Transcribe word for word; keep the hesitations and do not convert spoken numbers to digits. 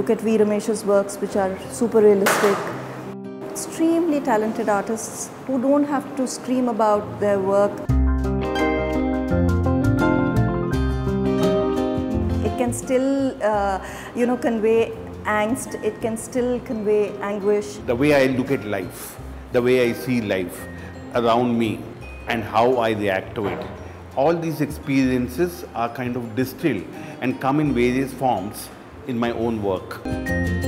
look at V. Ramesh's works, which are super realistic. Extremely talented artists who don't have to scream about their work. It can still, uh, you know, convey angst. It can still convey anguish. The way I look at life, the way I see life around me, and how I react to it. All these experiences are kind of distilled and come in various forms in my own work.